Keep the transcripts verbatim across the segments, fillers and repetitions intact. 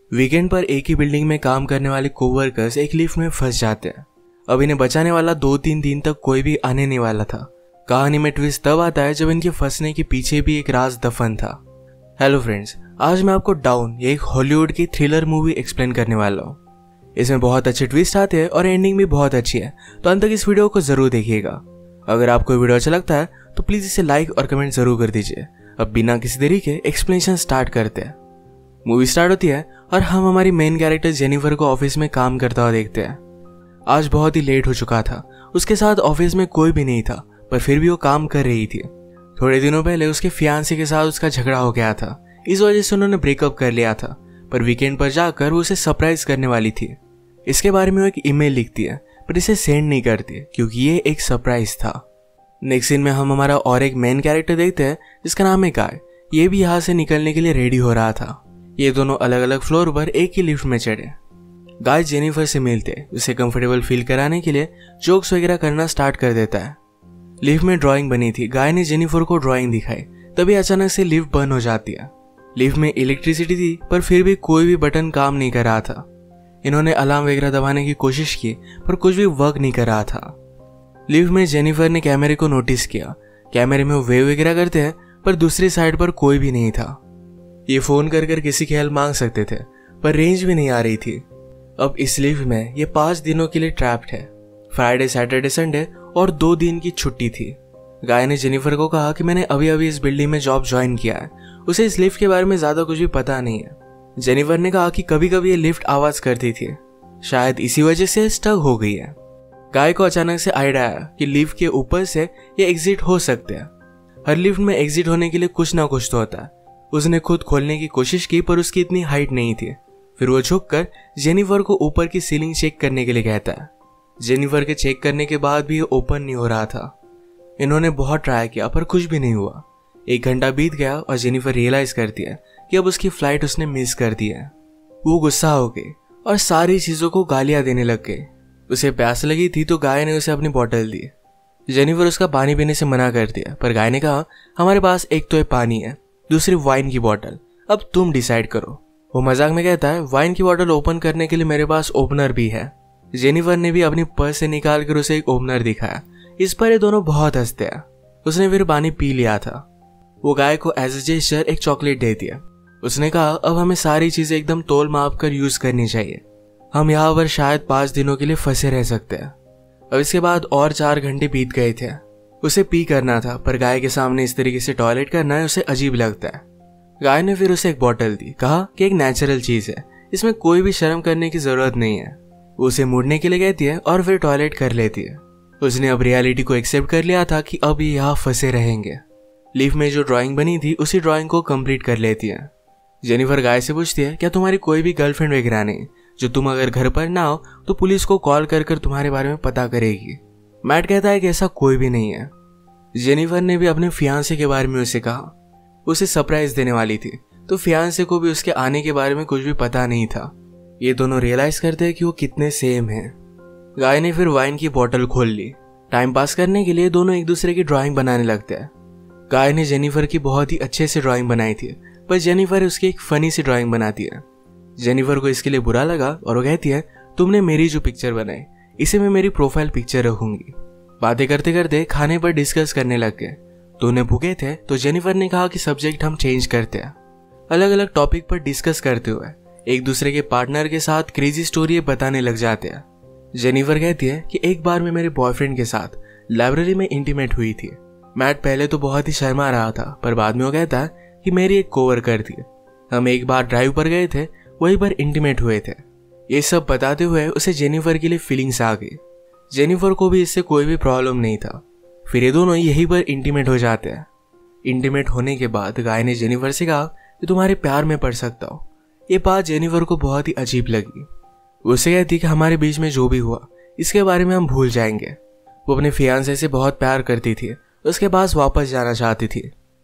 Weekend पर एक ही building में काम करने वाले कोवर्कर्स एक लिफ्ट में फंस जाते हैं। अब इन्हें बचाने वाला दो तीन दिन तक कोई भी आने नहीं वाला था। कहानी में ट्विस्ट तब आता है जब इनके फंसने के पीछे भी एक राज दफन था। हेलो फ्रेंड्स, आज मैं आपको डाउन ये एक हॉलीवुड की थ्रिलर मूवी एक्सप्लेन करने वाला हूँ। इसमें बहुत अच्छे ट्विस्ट आते हैं और एंडिंग भी बहुत अच्छी है, तो अंत तक इस वीडियो को जरूर देखिएगा। अगर आपको वीडियो अच्छा लगता है तो प्लीज इसे लाइक और कमेंट जरूर कर दीजिए। अब बिना किसी देरी के एक्सप्लेनेशन स्टार्ट करते हैं। मूवी स्टार्ट होती है और हम हमारी मेन कैरेक्टर जेनिफर को ऑफिस में काम करता हुआ देखते हैं। आज बहुत ही लेट हो चुका था। उसके साथ ऑफिस में कोई भी नहीं था, पर फिर भी वो काम कर रही थी। थोड़े दिनों पहले उसके फियांसे के साथ उसका झगड़ा हो गया था, इस वजह से उन्होंने ब्रेकअप कर लिया था। पर वीकेंड पर जाकर वो उसे सरप्राइज करने वाली थी। इसके बारे में वो एक ईमेल लिखती है, पर इसे सेंड नहीं करती क्योंकि ये एक सरप्राइज था। नेक्स्ट सीन में हम हमारा और एक मेन कैरेक्टर देखते हैं जिसका नाम है गाय। ये भी यहाँ से निकलने के लिए रेडी हो रहा था। ये दोनों अलग अलग फ्लोर पर एक ही लिफ्ट में चढ़े। गाय जेनिफर से मिलते उसे कंफर्टेबल फील कराने के लिए जोक्स वगैरह करना स्टार्ट कर देता है। लिफ्ट में ड्राइंग बनी थी। गाय ने जेनिफर को ड्राइंग दिखाई, तभी अचानक से लिफ्ट बंद हो जाती है। लिफ्ट में इलेक्ट्रिसिटी थी, पर फिर भी कोई भी बटन काम नहीं कर रहा था। इन्होंने अलार्म वगैरह दबाने की कोशिश की, पर कुछ भी वर्क नहीं कर रहा था। लिफ्ट में जेनिफर ने कैमरे को नोटिस किया। कैमरे में वो वेव वगैरह करते हैं, पर दूसरी साइड पर कोई भी नहीं था। ये फोन कर कर किसी की हेल्प मांग सकते थे, पर रेंज भी नहीं आ रही थी। अब इस लिफ्ट में ये पांच दिनों के लिए ट्रैप्ड है। फ्राइडे, सैटरडे, संडे और दो दिन की छुट्टी थी। गाय ने जेनिफर को कहा कि मैंने अभी अभी इस बिल्डिंग में जॉब ज्वाइन किया है, उसे इस लिफ्ट के बारे में ज्यादा कुछ भी पता नहीं है। जेनिफर ने कहा कि कभी कभी ये लिफ्ट आवाज करती थी, शायद इसी वजह से स्टक हो गई है। गाय को अचानक से आइडिया आया कि लिफ्ट के ऊपर से ये एग्जिट हो सकते हैं। हर लिफ्ट में एग्जिट होने के लिए कुछ ना कुछ तो होता है। उसने खुद खोलने की कोशिश की, पर उसकी इतनी हाइट नहीं थी। फिर वो झुककर जेनिफर को ऊपर की सीलिंग चेक करने के लिए कहता है। जेनिफर के चेक करने के बाद भी ये ओपन नहीं हो रहा था। इन्होंने बहुत ट्राई किया, पर कुछ भी नहीं हुआ। एक घंटा बीत गया और जेनिफर रियलाइज करती है कि अब उसकी फ्लाइट उसने मिस कर दी है। वो गुस्सा हो गई और सारी चीजों को गालियां देने लग गई। उसे प्यास लगी थी तो गाय ने उसे अपनी बोतल दी। जेनिफर उसका पानी पीने से मना कर दिया, पर गाय ने कहा हमारे पास एक तो ये पानी है, दूसरी वाइन की बोतल, अब तुम डिसाइड करो। वो मजाक में कहता है वाइन की बोतल ओपन करने के लिए मेरे पास ओपनर भी है। जेनिफर ने भी अपनी पर्स से निकाल कर उसे एक ओपनर दिखाया। इस पर ये दोनों बहुत हंसते हैं। उसने फिर पानी पी लिया था। वो गाय को एज ए जेस्चर एक चॉकलेट दे दिया। उसने कहा अब हमें सारी चीजें एकदम तोल माप कर यूज करनी चाहिए। हम यहाँ पर शायद पांच दिनों के लिए फंसे रह सकते हैं। अब इसके बाद और चार घंटे बीत गए थे। उसे पी करना था, पर गाय के सामने इस तरीके से टॉयलेट करना है उसे अजीब लगता है। गाय ने फिर उसे एक बोतल दी, कहा कि एक नेचुरल चीज है, इसमें कोई भी शर्म करने की जरूरत नहीं है। वो उसे मुड़ने के लिए कहती है और फिर टॉयलेट कर लेती है। उसने अब रियलिटी को एक्सेप्ट कर लिया था कि अब ये यहाँ फंसे रहेंगे। लिफ्ट में जो ड्राइंग बनी थी उसी ड्राइंग को कंप्लीट कर लेती है। जेनिफर गाय से पूछती है क्या तुम्हारी कोई भी गर्लफ्रेंड वगैरह नहीं, जो तुम अगर घर पर ना हो तो पुलिस को कॉल कर कर तुम्हारे बारे में पता करेगी। मैट कहता है कि ऐसा कोई भी नहीं है। जेनिफर ने भी अपने फियांसे के बारे में उसे कहा। उसे सरप्राइज देने वाली थी, तो फियांसे को भी उसके आने के बारे में कुछ भी पता नहीं था। ये दोनों रियलाइज करते हैं कि वो कितने सेम हैं। गाय ने फिर वाइन की बोतल खोल ली। टाइम पास करने के लिए दोनों एक दूसरे की ड्राइंग बनाने लगते हैं। गाय ने जेनिफर की बहुत ही अच्छे से ड्राइंग बनाई थी, पर जेनिफर उसकी एक फनी सी ड्राइंग बनाती है। जेनिफर को इसके लिए बुरा लगा और वो कहती है तुमने मेरी जो पिक्चर बनाई इसे मैं मेरी प्रोफाइल पिक्चर रखूंगी। बातें करते करते खाने पर डिस्कस करने लग गए। दोनों भूखे थे तो जेनिफर ने कहा कि सब्जेक्ट हम चेंज करते हैं। अलग अलग टॉपिक पर डिस्कस करते हुए एक दूसरे के पार्टनर के साथ क्रेजी स्टोरी बताने लग जाते हैं। जेनिफर कहती है कि एक बार मैं मेरे बॉयफ्रेंड के साथ लाइब्रेरी में इंटीमेट हुई थी। मैट पहले तो बहुत ही शर्मा रहा था, पर बाद में वो कहता है कि मेरी एक कोवर्कर थी। हम एक बार ड्राइव पर गए थे, वहीं पर इंटीमेट हुए थे। ये सब बताते हुए उसे जेनिफर के लिए फीलिंग्स आ गई। जेनिफर को भी इससे कोई भी प्रॉब्लम नहीं था। फिर ये दोनों यहीं पर इंटीमेट हो जाते हैं। इंटीमेट होने के बाद गाय ने जेनिफर से कहा कि तुम्हारे प्यार में पड़ सकता हो। ये बात जेनिफर को बहुत ही अजीब लगी। उसे कहती कि हमारे बीच में जो भी हुआ इसके बारे में हम भूल जाएंगे। वो अपने फियांसे से बहुत प्यार करती थी, उसके पास वापस जाना चाहती थी।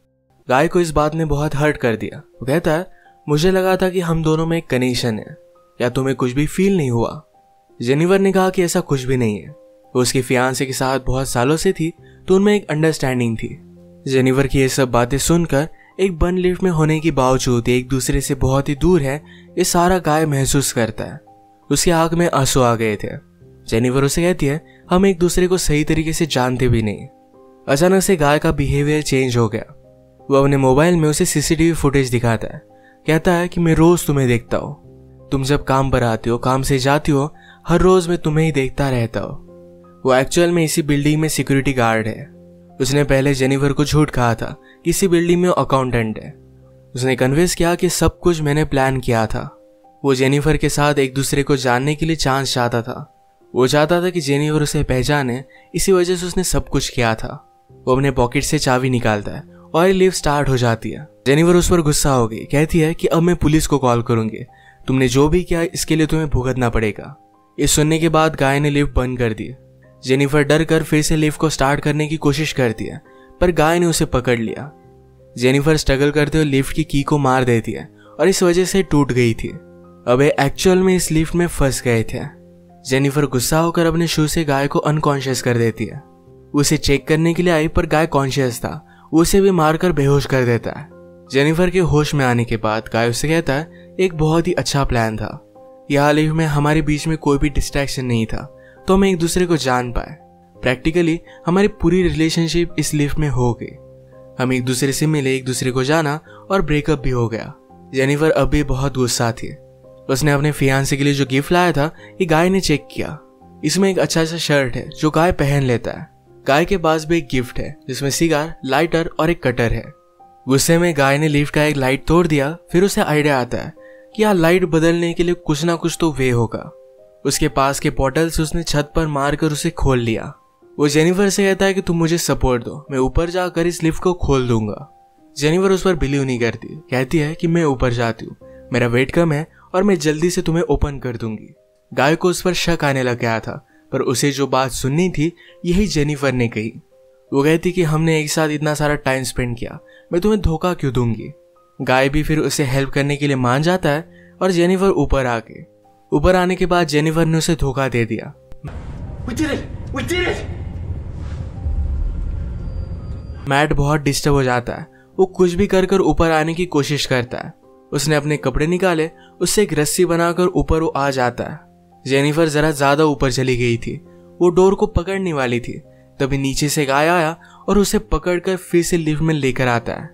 गाय को इस बात ने बहुत हर्ट कर दिया। वो कहता है मुझे लगा था कि हम दोनों में एक कनेक्शन है, या तुम्हें कुछ भी फील नहीं हुआ। जेनिफर ने कहा कि ऐसा कुछ भी नहीं है। वो उसके फियांसे के साथ बहुत सालों से थी, तो उनमें एक अंडरस्टैंडिंग थी। जेनिफर की ये सब बातें सुनकर एक बंद लिफ्ट में होने के बावजूद एक दूसरे से बहुत ही दूर है, ये सारा गाय महसूस करता है। उसकी आंख में आंसू आ गए थे। जेनिफर उसे कहती है हम एक दूसरे को सही तरीके से जानते भी नहीं। अचानक से गाय का बिहेवियर चेंज हो गया। वो अपने मोबाइल में उसे सीसीटीवी फुटेज दिखाता है। कहता है कि मैं रोज तुम्हें देखता हूँ, तुम जब काम पर आती हो, काम से जाती हो, हर रोज मैं तुम्हें ही देखता रहता हूँ। वो एक्चुअल में इसी बिल्डिंग में सिक्योरिटी गार्ड है। उसने पहले जेनिफर को झूठ कहा था कि इसी बिल्डिंग में अकाउंटेंट है। उसने कन्विंस किया कि सब कुछ मैंने प्लान किया था। वो जेनिफर के साथ एक दूसरे को जानने के लिए चांस चाहता था। वो चाहता था कि जेनिफर उसे पहचाने, इसी वजह से उसने सब कुछ किया था। वो अपने पॉकेट से चाबी निकालता है और लिफ्ट स्टार्ट हो जाती है। जेनिफर उस पर गुस्सा हो गई, कहती है कि अब मैं पुलिस को कॉल करूंगी, तुमने जो भी किया इसके लिए तुम्हें भुगतना पड़ेगा। ये सुनने के बाद गाय ने लिफ्ट बंद कर दी। जेनिफर डर कर फिर से लिफ्ट को स्टार्ट करने की कोशिश करती है, पर गाय ने उसे पकड़ लिया। जेनिफर स्ट्रगल करते हुए लिफ्ट की की को मार देती है और इस वजह से टूट गई थी। अब ये एक्चुअल में इस लिफ्ट में फंस गए थे। जेनिफर गुस्सा होकर अपने शू से गाय को अनकॉन्शियस कर देती है। उसे चेक करने के लिए आई, पर गाय कॉन्शियस था। उसे भी मारकर बेहोश कर देता है। जेनिफर के होश में आने के बाद गाय उससे कहता है एक बहुत ही अच्छा प्लान था। यहाँ लिफ्ट में हमारे बीच में कोई भी डिस्ट्रैक्शन नहीं था, तो हम एक दूसरे को जान पाए। प्रैक्टिकली हमारी पूरी रिलेशनशिप इस लिफ्ट में हो गई। हम एक दूसरे से मिले, एक दूसरे को जाना और ब्रेकअप भी हो गया। जेनिफर अब भी बहुत गुस्सा थी। उसने अपने फियांसे के लिए जो गिफ्ट लाया था ये गाय ने चेक किया। इसमें एक अच्छा सा शर्ट है जो गाय पहन लेता है। गाय के पास भी एक गिफ्ट है जिसमें सिगार, लाइटर और एक कटर है। गुस्से में गाय ने लिफ्ट का एक लाइट तोड़ दिया। फिर उसे आइडिया आता है कि यहाँ लाइट बदलने के लिए कुछ ना कुछ तो वे होगा। उसके पास के पोर्टल से उसने छत पर मारकर उसे खोल लिया। वो जेनिफर से कहता है कि तुम मुझे सपोर्ट दो, मैं ऊपर जाकर इस लिफ्ट को खोल दूंगा। जेनिफर उस पर बिलीव नहीं करती, कहती है कि मैं ऊपर जाती हूँ, मेरा वेट कम है और मैं जल्दी से तुम्हें ओपन कर दूंगी। गाय को उस पर शक आने लग गया था, पर उसे जो बात सुननी थी यही जेनिफर ने कही। वो कहती कि हमने एक साथ इतना सारा टाइम स्पेंड किया, मैं तुम्हें धोखा क्यों दूंगी। गाय भी फिर उसे हेल्प करने के लिए मान जाता है और जेनिफर ऊपर आ गई। ऊपर आने के बाद जेनिफर ने उसे धोखा दे दिया। We did it! We did it! Matt बहुत डिस्टर्ब हो जाता है। वो कुछ भी कर कर ऊपर आने की कोशिश करता है। उसने अपने कपड़े निकाले, उससे एक रस्सी बनाकर ऊपर वो आ जाता है। जेनिफर जरा ज्यादा ऊपर चली गई थी। वो डोर को पकड़ने वाली थी, तभी नीचे से गाय आया और उसे पकड़कर फिर से लिफ्ट में लेकर आता है।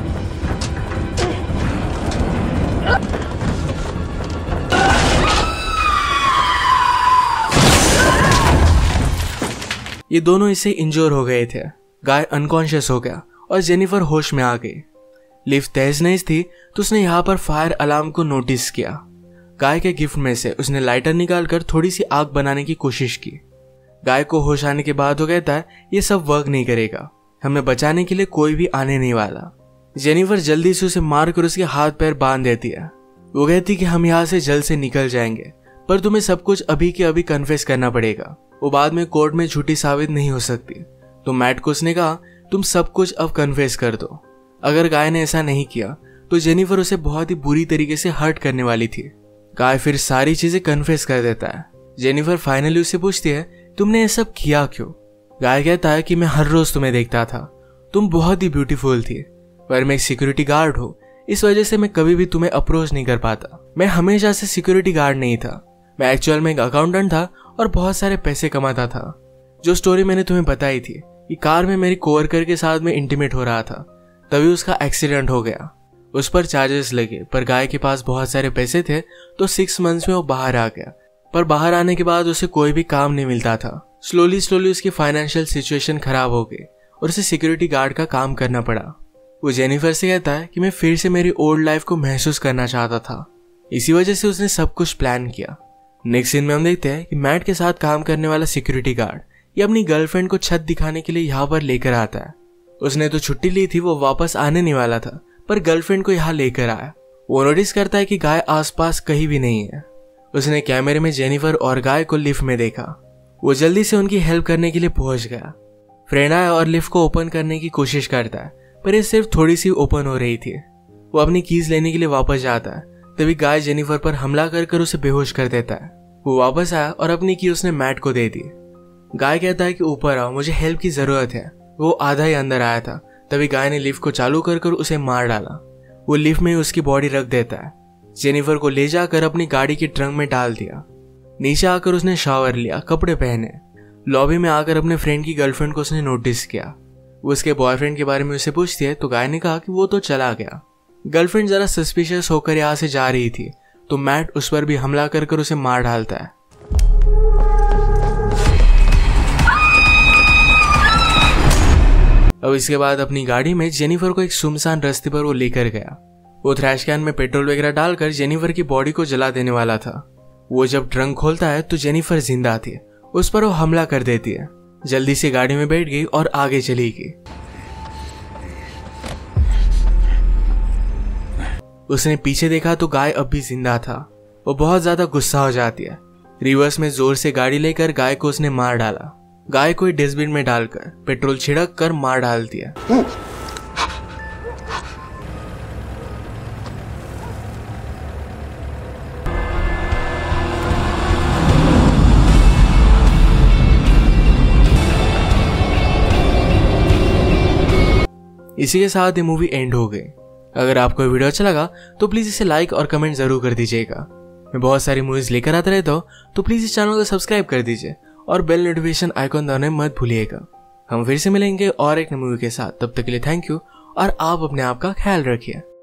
ये दोनों इससे इंजोर हो गए थे। गाय अनकॉन्शियस हो गया और जेनिफर होश में आ गई। लिफ्ट तेज नहीं थी तो उसने यहाँ पर फायर अलार्म को नोटिस किया। गाय के गिफ्ट में से उसने लाइटर निकालकर थोड़ी सी आग बनाने की कोशिश की। गाय को होश आने के बाद वो कहता है ये सब वर्क नहीं करेगा, हमें बचाने के लिए कोई भी आने नहीं वाला। जेनिफर जल्दी से उसे मारकर उसके हाथ पैर बांध देती है। वो कहती कि हम यहाँ से जल्द से निकल जाएंगे, पर तुम्हें सब कुछ अभी के अभी कन्फेस करना पड़ेगा, वो बाद में कोर्ट में झूठी साबित नहीं हो सकती। तो मैट को उसने कहा तुम सब कुछ अब कन्फेस कर दो। अगर गाय ने ऐसा नहीं किया तो जेनिफर उसे बहुत ही बुरी तरीके से हर्ट करने वाली थी। गाय फिर सारी चीजें कन्फेस कर देता है। जेनिफर फाइनली उससे पूछती है तुमने ये सब किया क्यों। गाय कहता है कि मैं हर रोज तुम्हें देखता था, तुम बहुत ही ब्यूटीफुल थी, पर मैं एक सिक्योरिटी गार्ड हूँ, इस वजह से मैं कभी भी तुम्हें अप्रोच नहीं कर पाता। मैं हमेशा से सिक्योरिटी गार्ड नहीं था, मैं एक्चुअल में एक अकाउंटेंट था और बहुत सारे पैसे कमाता था। जो स्टोरी मैंने तुम्हें बताई थी कि कार में मेरी कोवर्कर के साथ में इंटीमेट हो रहा था, तभी उसका एक्सीडेंट हो गया। उस पर चार्जेस लगे, पर गाय के पास बहुत सारे पैसे थे तो सिक्स मंथ्स में वो बाहर आ गया। पर बाहर आने के बाद उसे कोई भी काम नहीं मिलता था। स्लोली स्लोली उसकी फाइनेंशियल सिचुएशन खराब हो गई और उसे सिक्योरिटी गार्ड का काम करना पड़ा। वो जेनिफर से कहता है कि मैं फिर से मेरी ओल्ड लाइफ को महसूस करना चाहता था, इसी वजह से उसने सब कुछ प्लान किया। नेक्स्ट सीन में हम देखते हैं कि मैट के साथ काम करने वाला सिक्योरिटी गार्ड ये अपनी गर्लफ्रेंड को छत दिखाने के लिए यहाँ पर लेकर आता है। उसने तो छुट्टी ली थी, वो वापस आने नहीं वाला था, पर गर्लफ्रेंड को यहाँ लेकर आया। वो नोटिस करता है कि गाय आसपास कहीं भी नहीं है। उसने कैमरे में जेनिफर और गाय को लिफ्ट में देखा। वो जल्दी से उनकी हेल्प करने के लिए पहुंच गया। फ्रेंड आया और लिफ्ट को ओपन करने की कोशिश करता है, पर ये सिर्फ थोड़ी सी ओपन हो रही थी। वो अपनी कीज लेने के लिए वापस जाता है, तभी गाय जेनिफर पर हमला कर कर उसे बेहोश कर देता है। वो वापस आया और अपनी की उसने मैट को दे दी। गाय कहता है कि ऊपर आओ, मुझे हेल्प की जरूरत है। वो आधा ही अंदर आया था तभी गाय ने लिफ्ट को चालू कर कर उसे मार डाला। वो लिफ्ट में उसकी बॉडी रख देता है। जेनिफर को ले जाकर अपनी गाड़ी के ट्रंक में डाल दिया। नीचे आकर उसने शावर लिया, कपड़े पहने। लॉबी में आकर अपने फ्रेंड की गर्लफ्रेंड को उसने नोटिस किया। वो उसके बॉयफ्रेंड के बारे में उसे पूछती है तो गाय ने कहा कि वो तो चला गया। गर्लफ्रेंड जरा सस्पिशियस होकर यहाँ से जा रही थी तो मैट उस पर भी हमला कर कर उसे मार डालता है। अब इसके बाद अपनी गाड़ी में जेनिफर को एक सुनसान रास्ते पर वो लेकर गया। वो थ्रैश कैन में पेट्रोल वगैरह डालकर जेनिफर की बॉडी को जला देने वाला था। वो जब ट्रंक खोलता है तो जेनिफर जिंदा थी। उस पर वो हमला कर देती है। जल्दी से गाड़ी में बैठ गई और आगे चली गई। उसने पीछे देखा तो गाय अब भी जिंदा था। वो बहुत ज्यादा गुस्सा हो जाती है। रिवर्स में जोर से गाड़ी लेकर गाय को उसने मार डाला। गाय को डस्टबिन में डालकर पेट्रोल छिड़क कर मार डालती है। इसी के साथ ये मूवी एंड हो गई। अगर आपको ये वीडियो अच्छा लगा तो प्लीज इसे लाइक और कमेंट जरूर कर दीजिएगा। मैं बहुत सारी मूवीज लेकर आता रहता हूँ तो प्लीज इस चैनल को सब्सक्राइब कर दीजिए और बेल नोटिफिकेशन आइकॉन दबाना मत भूलिएगा। हम फिर से मिलेंगे और एक नई मूवी के साथ। तब तक के लिए थैंक यू और आप अपने आप का ख्याल रखिए।